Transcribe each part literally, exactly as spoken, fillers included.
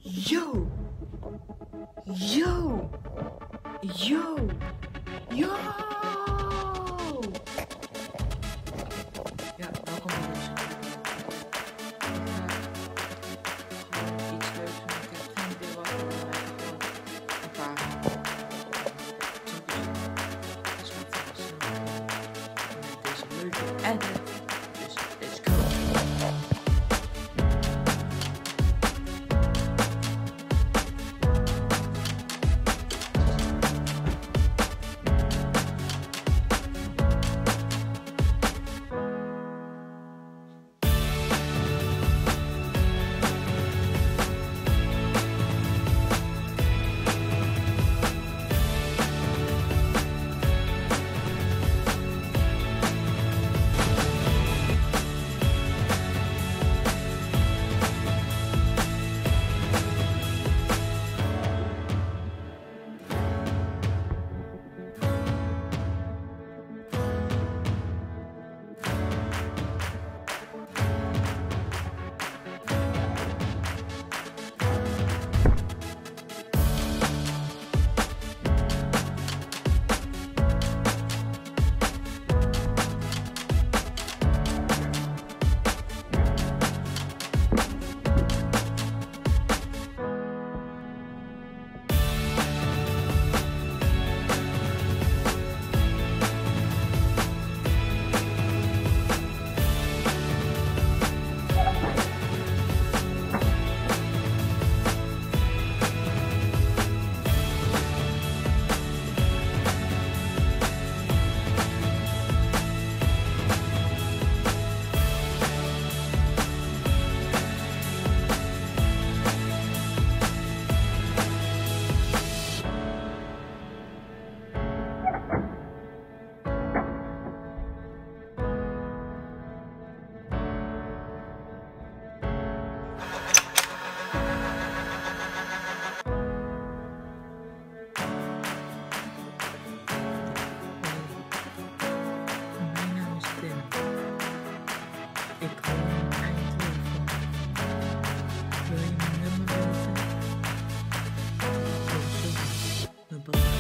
Yo! Yo! Yo! Yo! Ja, welkom bij deze iets leuks, maar ik heb geen idee wat er een paar trucjes is met deze leuke edit. Dus let's go! Ik woon in Eindhoven. Wil je mijn nummer weten? Oh, sorry. Mijn bagage.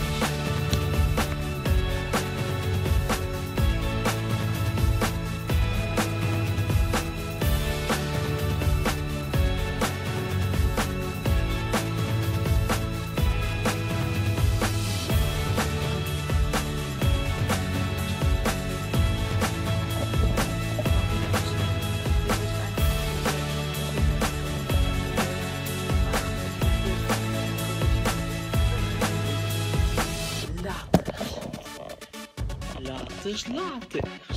Laters, laters.